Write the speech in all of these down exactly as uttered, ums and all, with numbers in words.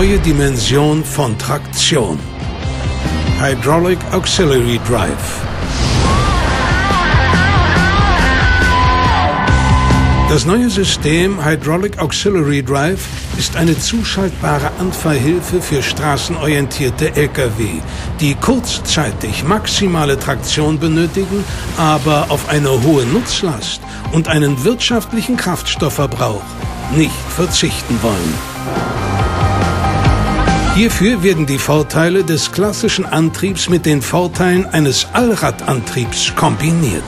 neue Dimension von Traktion. Hydraulic Auxiliary Drive. Das neue System Hydraulic Auxiliary Drive ist eine zuschaltbare Anfahrhilfe für straßenorientierte L K W, die kurzzeitig maximale Traktion benötigen, aber auf eine hohe Nutzlast und einen wirtschaftlichen Kraftstoffverbrauch nicht verzichten wollen. Hierfür werden die Vorteile des klassischen Antriebs mit den Vorteilen eines Allradantriebs kombiniert.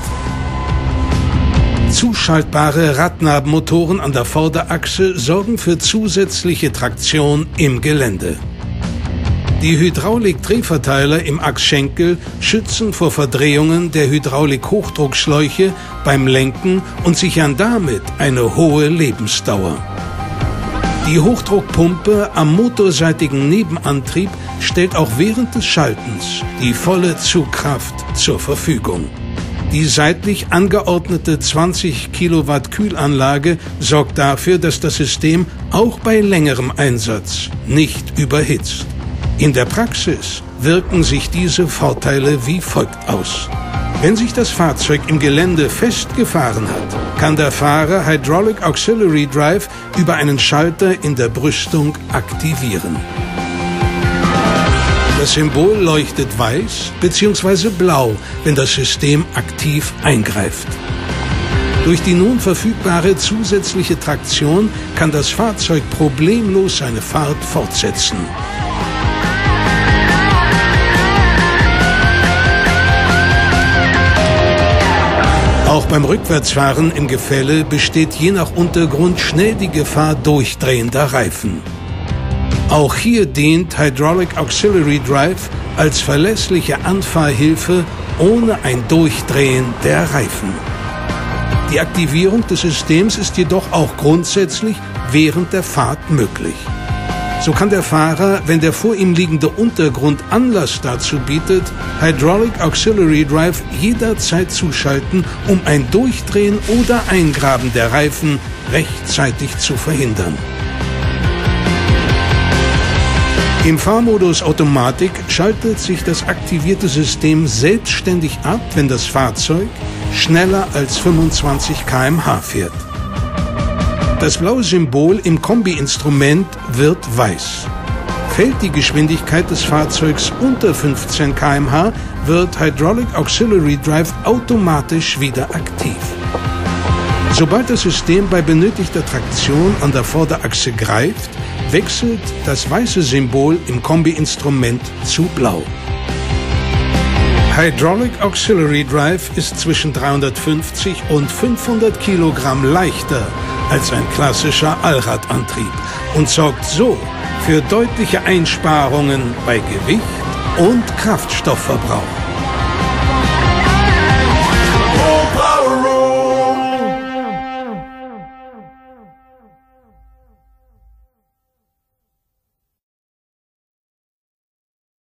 Zuschaltbare Radnabenmotoren an der Vorderachse sorgen für zusätzliche Traktion im Gelände. Die Hydraulik-Drehverteiler im Achsschenkel schützen vor Verdrehungen der Hydraulik-Hochdruckschläuche beim Lenken und sichern damit eine hohe Lebensdauer. Die Hochdruckpumpe am motorseitigen Nebenantrieb stellt auch während des Schaltens die volle Zugkraft zur Verfügung. Die seitlich angeordnete zwanzig Kilowatt Kühlanlage sorgt dafür, dass das System auch bei längerem Einsatz nicht überhitzt. In der Praxis wirken sich diese Vorteile wie folgt aus. Wenn sich das Fahrzeug im Gelände festgefahren hat, kann der Fahrer Hydraulic Auxiliary Drive über einen Schalter in der Brüstung aktivieren. Das Symbol leuchtet weiß bzw. blau, wenn das System aktiv eingreift. Durch die nun verfügbare zusätzliche Traktion kann das Fahrzeug problemlos seine Fahrt fortsetzen. Auch beim Rückwärtsfahren im Gefälle besteht je nach Untergrund schnell die Gefahr durchdrehender Reifen. Auch hier dient Hydraulic Auxiliary Drive als verlässliche Anfahrhilfe ohne ein Durchdrehen der Reifen. Die Aktivierung des Systems ist jedoch auch grundsätzlich während der Fahrt möglich. So kann der Fahrer, wenn der vor ihm liegende Untergrund Anlass dazu bietet, Hydraulic Auxiliary Drive jederzeit zuschalten, um ein Durchdrehen oder Eingraben der Reifen rechtzeitig zu verhindern. Im Fahrmodus Automatik schaltet sich das aktivierte System selbstständig ab, wenn das Fahrzeug schneller als fünfundzwanzig Kilometer pro Stunde fährt. Das blaue Symbol im Kombi-Instrument wird weiß. Fällt die Geschwindigkeit des Fahrzeugs unter fünfzehn Kilometer pro Stunde, wird Hydraulic Auxiliary Drive automatisch wieder aktiv. Sobald das System bei benötigter Traktion an der Vorderachse greift, wechselt das weiße Symbol im Kombi-Instrument zu blau. Hydraulic Auxiliary Drive ist zwischen dreihundertfünfzig und fünfhundert Kilogramm leichter als ein klassischer Allradantrieb und sorgt so für deutliche Einsparungen bei Gewicht und Kraftstoffverbrauch.